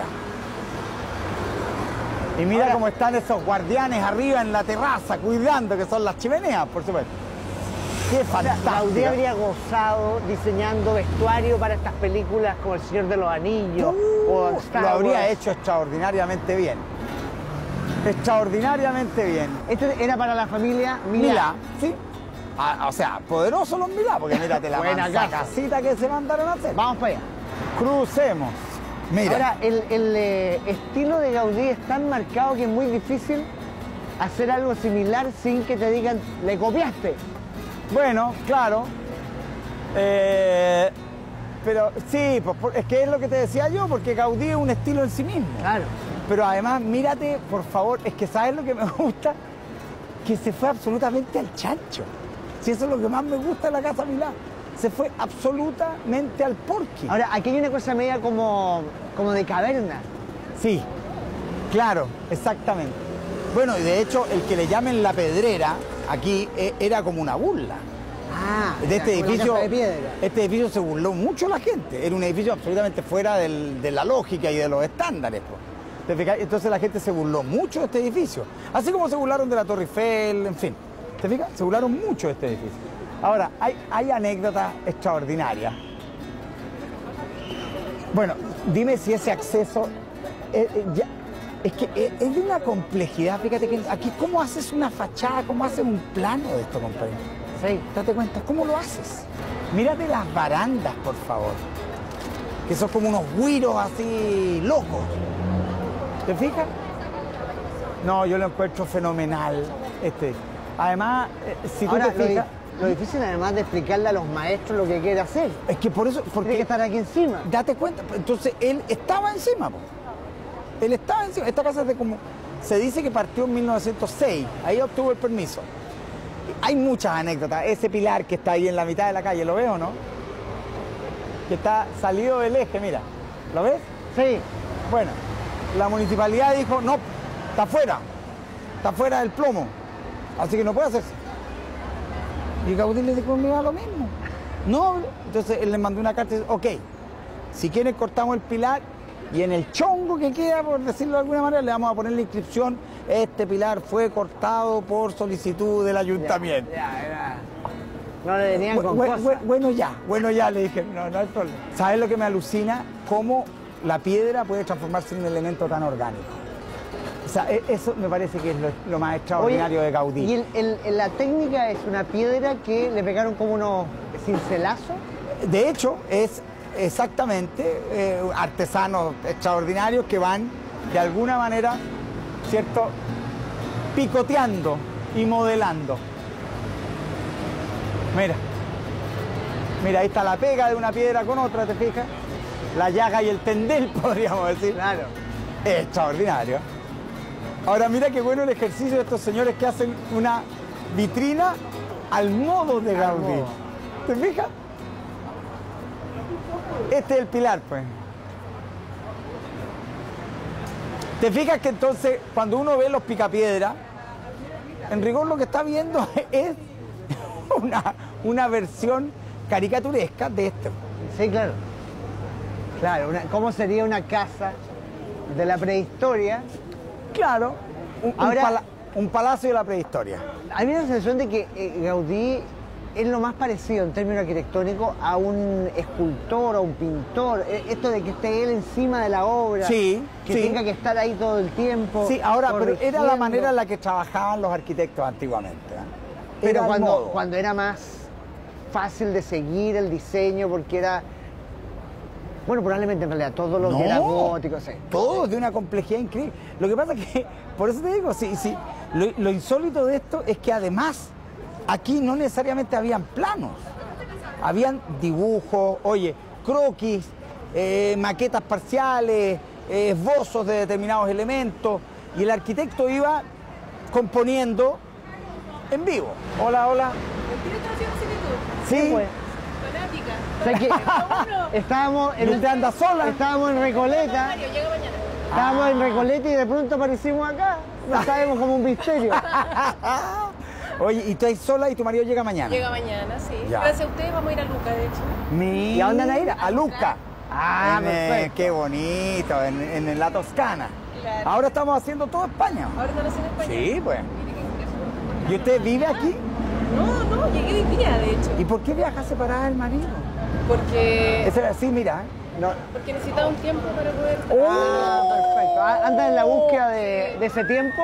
Y mira Ahora, cómo están esos guardianes arriba en la terraza, cuidando, que son las chimeneas, por supuesto. Qué fantástico. Gaudí habría gozado diseñando vestuario para estas películas como El Señor de los Anillos o Star lo habría Wars. hecho extraordinariamente bien. Extraordinariamente bien. Este era para la familia Milá. Milá, sí. O sea, poderosos los Milá, porque mírate la Buena mansa casa. casita que se mandaron a hacer. Vamos para allá. Crucemos. Mira. Ahora, el estilo de Gaudí es tan marcado que es muy difícil hacer algo similar sin que te digan, le copiaste. Bueno, claro. Pero sí, pues, es que es lo que te decía yo, porque Gaudí es un estilo en sí mismo. Claro. Pero además, mírate, por favor, es que ¿sabes lo que me gusta? Que se fue absolutamente al chancho. Si eso es lo que más me gusta de la Casa Milá. Se fue absolutamente al porqui. Ahora, aquí hay una cosa media como de caverna. Sí, claro, exactamente. Bueno, y de hecho, el que le llamen la Pedrera, aquí, era como una burla. Ah, De este con la edificio, casa de piedra. este edificio se burló mucho la gente. Era un edificio absolutamente fuera de la lógica y de los estándares, pues. ¿Te fijas? Entonces la gente se burló mucho de este edificio. Así como se burlaron de la Torre Eiffel, en fin. ¿Te fijas? Se burlaron mucho de este edificio. Ahora, hay anécdotas extraordinarias. Bueno, dime si ese acceso es que es de una complejidad. Fíjate que aquí, ¿cómo haces una fachada? ¿Cómo haces un plano de esto, compadre? Sí. Date cuenta, ¿cómo lo haces? Mírate las barandas, por favor. Que son como unos güiros así locos. ¿Te fijas? No, yo lo encuentro fenomenal. Además, si tú Ahora, te fijas... lo difícil además de explicarle a los maestros lo que quiere hacer. Es que por eso, Tiene que porque estar aquí encima. date cuenta, entonces él estaba encima, po. Él estaba encima. Esta casa es de como, se dice que partió en 1906, ahí obtuvo el permiso. Hay muchas anécdotas. Ese pilar que está ahí en la mitad de la calle, ¿lo ves o no? Que está salido del eje, mira. ¿Lo ves? Sí. Bueno, la municipalidad dijo, no, está fuera del plomo, así que no puede hacerse. Y Gaudí le dijo, mira, lo mismo. No, entonces él le mandó una carta y dice, ok, si quieren cortamos el pilar y en el chongo que queda, por decirlo de alguna manera, le vamos a poner la inscripción, este pilar fue cortado por solicitud del ayuntamiento. No le venían con cosas. Bueno ya, le dije, no hay problema. ¿Sabes lo que me alucina? Cómo la piedra puede transformarse en un elemento tan orgánico. O sea, eso me parece que es lo más extraordinario de Gaudí. Y la técnica es una piedra que le pegaron como unos cincelazos. De hecho, es exactamente artesanos extraordinarios que van de alguna manera, ¿cierto?, picoteando y modelando. Mira, ahí está la pega de una piedra con otra, ¿te fijas? La llaga y el tendel, podríamos decir. Claro. Es extraordinario. Ahora mira qué bueno el ejercicio de estos señores que hacen una vitrina al modo de Gaudí. modo. ¿Te fijas? Este es el pilar, pues. ¿Te fijas que entonces cuando uno ve los picapiedras, en rigor lo que está viendo es una versión caricaturesca de esto? Sí, claro. Claro, ¿cómo sería una casa de la prehistoria? Claro, Ahora- un palacio de la prehistoria. A mí me da la sensación de que Gaudí es lo más parecido en términos arquitectónicos a un escultor o un pintor. Esto de que esté él encima de la obra, Sí, que sí. tenga que estar ahí todo el tiempo. Sí, ahora, pero era la corrigiendo. manera en la que trabajaban los arquitectos antiguamente. ¿eh? Pero Era el modo. cuando era más fácil de seguir el diseño, porque era... Bueno, probablemente en realidad todo lo que era gótico, sí. Todo de una complejidad increíble. Lo que pasa es que, por eso te digo, lo insólito de esto es que además aquí no necesariamente habían planos, habían dibujos, oye, croquis, maquetas parciales, esbozos de determinados elementos, y el arquitecto iba componiendo en vivo. Hola, hola. Sí, pues. Fanática. O sea que estábamos ¿Y usted anda sola? Estábamos en Recoleta. Mario, llega mañana. Estábamos en Recoleta y de pronto aparecimos acá. No sabemos como un misterio. Oye, ¿y tú estás sola y tu marido llega mañana? Llega mañana, sí. Ya. Gracias a ustedes vamos a ir a Luca, de hecho. ¿Y a dónde van a ir? A Luca. Ah, perfecto. Qué bonito, en la Toscana. Claro. Ahora estamos haciendo todo España. Ahora están haciendo España. Sí, pues. Mire qué curioso. ¿Y usted vive aquí? No, llegué hoy día, de hecho. ¿Y por qué viaja separada del marido? Porque Eso es así, mira. No. necesitaba un tiempo para poder... Ah, perfecto. ¿Anda en la búsqueda de ese tiempo?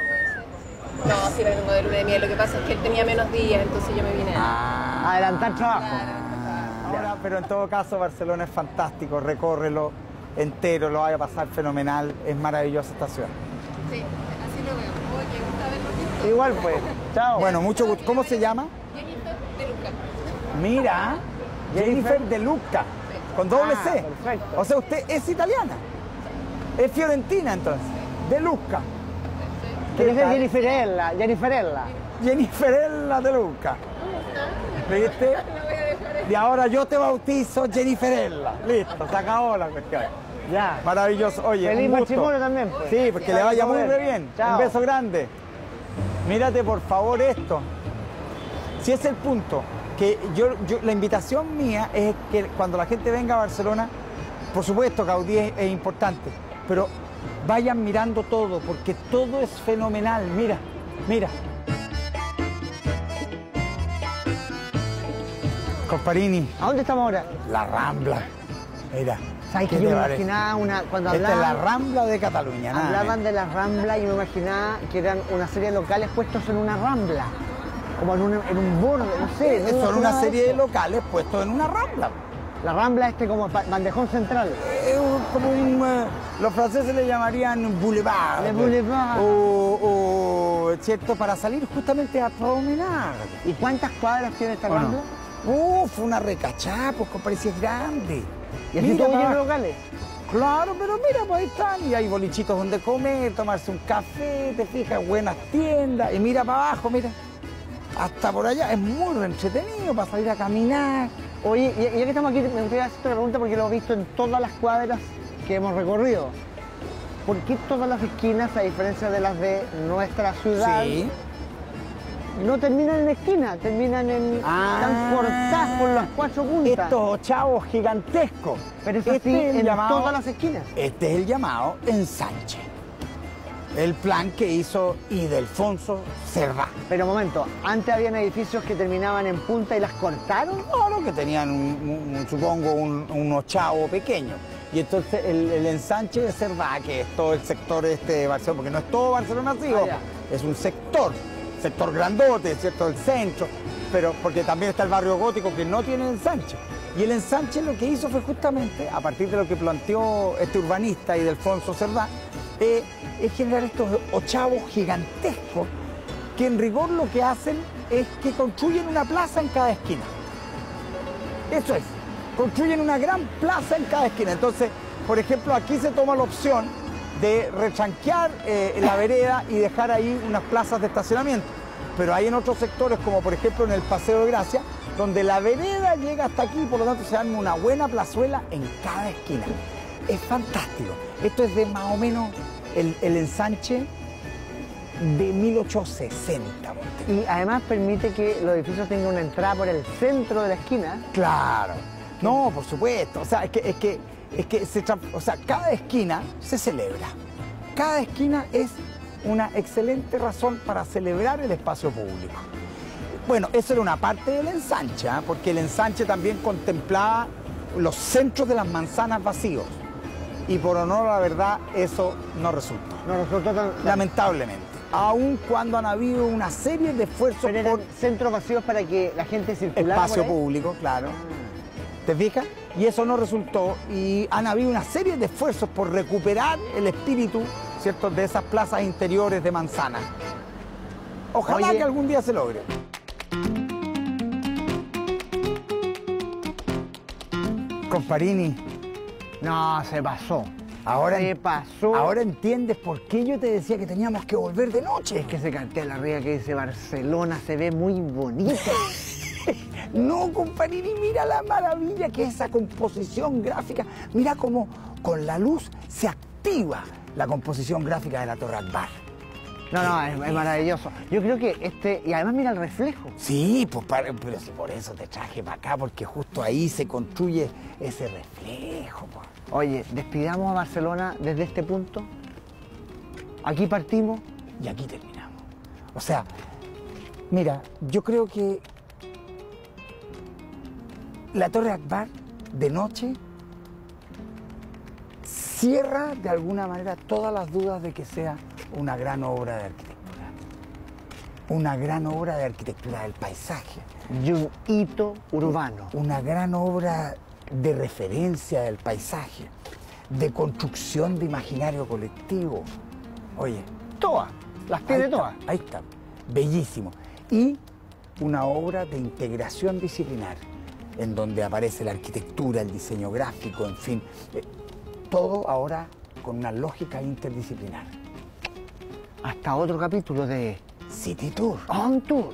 No, sí me vengo de luna de miel. Lo que pasa es que él tenía menos días, entonces yo me vine a... Adelantar trabajo. Ahora, pero en todo caso, Barcelona es fantástico. Recórrelo entero, lo vaya a pasar fenomenal. Es maravillosa esta ciudad. Sí, así lo veo. Oye, gusta verlo. Igual pues. Chao. Bueno, mucho gusto. ¿Cómo se llama? Jennifer de Luca. Mira, Jennifer de Lucca, con doble C. perfecto. O sea, usted es italiana. Es fiorentina entonces. De Lucca. Tiene que ser tal? Jenniferella. Jenniferella de Lucca. ¿Viste? Y ahora yo te bautizo Jenniferella. Listo, se acabó la cuestión. Ya. Maravilloso. Oye, Feliz un gusto. matrimonio también, pues. Sí, porque le vaya muy re bien. Chao. Un beso grande. Mírate por favor esto. Si es el punto, que la invitación mía es que cuando la gente venga a Barcelona, por supuesto Gaudí es importante, pero vayan mirando todo, porque todo es fenomenal. Mira, mira. Comparini, ¿A dónde estamos ahora? la Rambla. Mira. ¿Sabes ¿qué que yo te me parece? imaginaba cuando Esta es la hablaban, Rambla de Cataluña. nada hablaban menos. de las Ramblas y me imaginaba que eran una serie de locales puestos en una Rambla? Como en un borde, no sé. no me Son una imaginaba serie de eso. locales puestos en una Rambla. La Rambla como bandejón central. Es como los franceses le llamarían boulevard. Le boulevard. ¿Cierto? Para salir justamente a promenar. ¿Y cuántas cuadras tiene esta ¿O no? Rambla? Una recachada, pues compadre, si es grande. ¿Y así Mira, todo lleno de pa- locales? Claro, pero mira, pues ahí están. Y hay bolichitos donde comer, tomarse un café, te fijas, buenas tiendas. Y mira para abajo, mira. Hasta por allá. Es muy entretenido para salir a caminar. Oye, y ya que estamos aquí, me gustaría hacerte una pregunta porque lo he visto en todas las cuadras que hemos recorrido. ¿Por qué todas las esquinas, a diferencia de las de nuestra ciudad, Sí. no terminan en esquina, terminan en... están cortadas por las 4 puntas? Estos ochavos gigantescos. Pero eso sí, es el en llamado- todas las esquinas. Este es el llamado ensanche. El plan que hizo Ildefonso Cerdá. Pero un momento, antes habían edificios que terminaban en punta y las cortaron. Claro, que tenían, supongo, un ochavo pequeño. Y entonces el ensanche de Cerdá, que es todo el sector este de Barcelona, porque no es todo Barcelona, sí, Ah, ya. es un sector grandote, ¿cierto? El centro, pero porque también está el barrio gótico que no tiene ensanche. Y el ensanche lo que hizo fue justamente, a partir de lo que planteó este urbanista Ildefonso Cerdá, es generar estos ochavos gigantescos que en rigor lo que hacen es que construyen una plaza en cada esquina. Eso es, construyen una gran plaza en cada esquina. Entonces, por ejemplo, aquí se toma la opción de retranquear la vereda y dejar ahí unas plazas de estacionamiento. Pero hay en otros sectores, como por ejemplo en el Paseo de Gracia, donde la vereda llega hasta aquí y por lo tanto se arma una buena plazuela en cada esquina. Es fantástico. Esto es de más o menos el ensanche de 1860. Y además permite que los edificios tengan una entrada por el centro de la esquina. Claro. No, por supuesto. O sea, o sea, cada esquina se celebra. Cada esquina es una excelente razón para celebrar el espacio público. Bueno, eso era una parte del ensanche, ¿ah? Porque el ensanche también contemplaba los centros de las manzanas vacíos. Y por honor a la verdad, eso no resultó. No resultó tan... Lamentablemente. Aun cuando han habido una serie de esfuerzos Pero eran por centros vacíos para que la gente circulara espacio por ahí. público, claro. ¿Te fijas? Y eso no resultó y han habido una serie de esfuerzos por recuperar el espíritu, ¿cierto?, de esas plazas interiores de manzana. Ojalá Oye. que algún día se logre. Comparini, No, se pasó. ahora, Se pasó. ahora entiendes por qué yo te decía que teníamos que volver de noche. Es que ese cartel arriba que dice Barcelona se ve muy bonito. No, comparini, mira la maravilla que es esa composición gráfica. Mira cómo con la luz se activa la composición gráfica de la Torre Akbar. No, es maravilloso. Yo creo que y además mira el reflejo. Sí, pues pero si por eso te traje para acá, porque justo ahí se construye ese reflejo. Pues. Oye, despidamos a Barcelona desde este punto. Aquí partimos. Y aquí terminamos. O sea, mira, yo creo que la Torre Akbar de noche cierra de alguna manera todas las dudas de que sea una gran obra de arquitectura. Una gran obra de arquitectura del paisaje. Y un hito urbano. Una gran obra de referencia del paisaje, de construcción de imaginario colectivo. Oye, Todas. Las tiene ahí está, todas. ahí está, bellísimo. Y una obra de integración disciplinar, en donde aparece la arquitectura, el diseño gráfico, en fin, todo ahora con una lógica interdisciplinar. Hasta otro capítulo de City Tour. On Tour.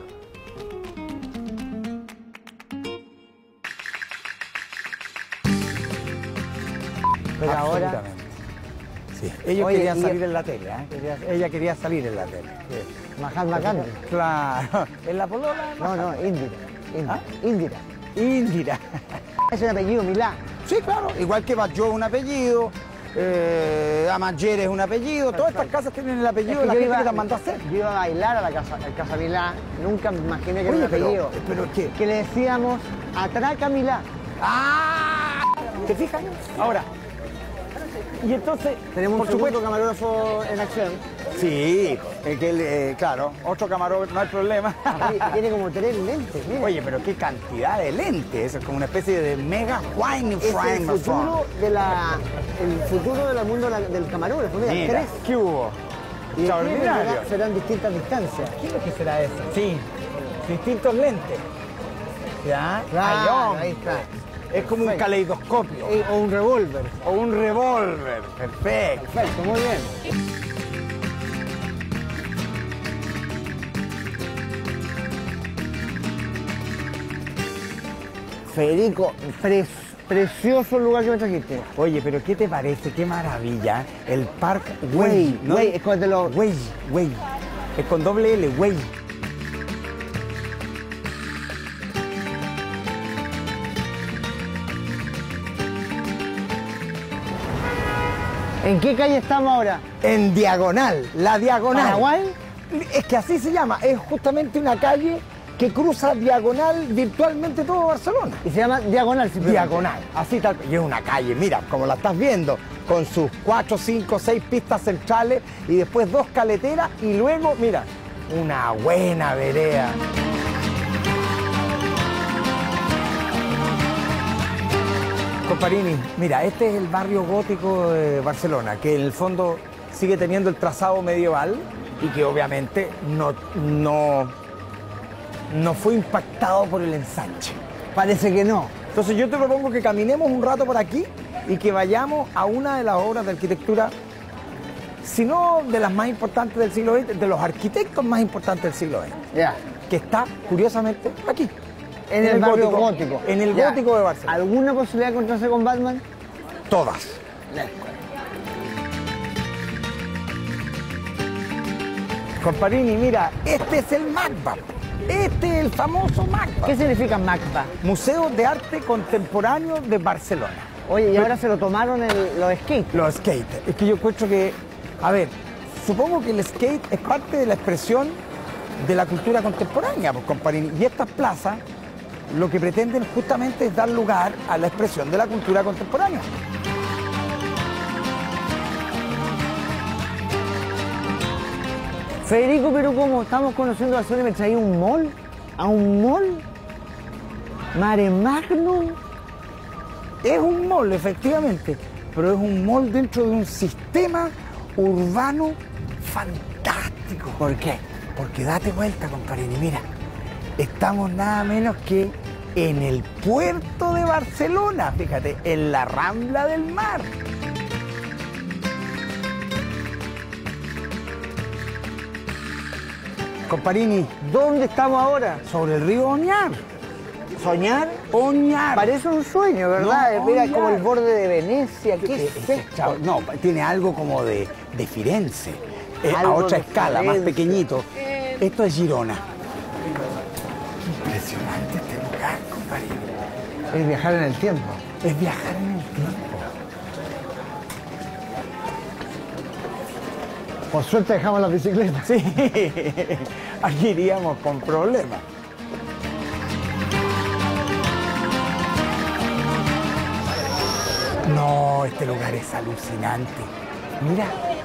Pero ahora, Absolutamente. Sí. Ellos Oye, querían y- salir en la tele, ¿eh? Ella quería salir en la tele. Sí. Mahatma Gandhi. Claro. ¿En la polola? No, Indira. ¿Ah? Indira. Indira. Es un apellido, Milá. Sí, claro. Igual que Batlló es un apellido, Amayer es un apellido. Todas estas casas tienen el apellido de la gente que las mandó a hacer. yo iba a bailar a la casa Milá. Nunca me imaginé que era Oye, un apellido. pero ¿qué? Que le decíamos Atraca Milá. ¡Ah! ¿Te fijas? Ahora. Y entonces, Tenemos un por supuesto, segundo camarógrafo en acción. Sí, es que claro, otro camarógrafo, no hay problema. Oye, tiene como 3 lentes, mira. Oye, pero qué cantidad de lentes, es como una especie de mega wine es frame. el futuro del mundo del camarógrafo, mira, Mira, 3. ¿qué hubo? Y después Extraordinario. serán distintas distancias. ¿Qué es lo que será eso? Sí, distintos lentes. ¿Ya? Claro, Ay, ahí está. es como un Perfecto. caleidoscopio. O un revólver. O un revólver. Perfecto. Perfecto, muy bien. Federico, precioso lugar que me trajiste. Oye, pero ¿qué te parece? Qué maravilla. El Park Güey, Güey, ¿no? güey, es como de los... Güey. Es con doble L, güey. ¿En qué calle estamos ahora? En diagonal, la diagonal. ¿Paraguay? Es que así se llama, es justamente una calle que cruza diagonal virtualmente todo Barcelona. Y se llama Diagonal, simplemente. Diagonal, así tal. Y es una calle, mira, como la estás viendo, con sus 4, 5, 6 pistas centrales y después 2 caleteras y luego, mira, una buena vereda. Comparini, mira, este es el barrio gótico de Barcelona, que en el fondo sigue teniendo el trazado medieval y que obviamente no fue impactado por el ensanche. Parece que no. Entonces yo te propongo que caminemos un rato por aquí y que vayamos a una de las obras de arquitectura, si no de las más importantes del siglo XX, de los arquitectos más importantes del siglo XX, Ya. que está curiosamente aquí. En el barrio gótico. En el Ya. gótico de Barcelona. ¿Alguna posibilidad de encontrarse con Batman? Todas. Comparini, mira, este es el MACBA. Este es el famoso MACBA. ¿Qué significa MACBA? Museo de Arte Contemporáneo de Barcelona. Oye, y ahora se lo tomaron los skates. Los skaters. Es que yo encuentro que, a ver, supongo que el skate es parte de la expresión de la cultura contemporánea, pues, comparini. Y estas plazas lo que pretenden justamente es dar lugar a la expresión de la cultura contemporánea. Federico, pero ¿cómo? Estamos conociendo Barcelona y me traí un mall. ¿A un mall? Mare Magnum. Es un mall, efectivamente, pero es un mall dentro de un sistema urbano fantástico. ¿Por qué? Porque date vuelta, comparini, mira, estamos nada menos que en el puerto de Barcelona, fíjate, en la Rambla del Mar. Comparini, ¿Dónde estamos ahora? sobre el río Oñar. ¿Soñar? Oñar. Parece un sueño, ¿verdad? No, Mira, Oñar. como el borde de Venecia. ¿Qué es esto? Chao. No, tiene algo como de Firenze, a Algo otra de escala, más Firenze. pequeñito. Esto es Girona. Impresionante este lugar, compañero. Es viajar en el tiempo. Es viajar en el tiempo. Por suerte dejamos la bicicleta. Sí, aquí iríamos con problemas. No, este lugar es alucinante. Mira,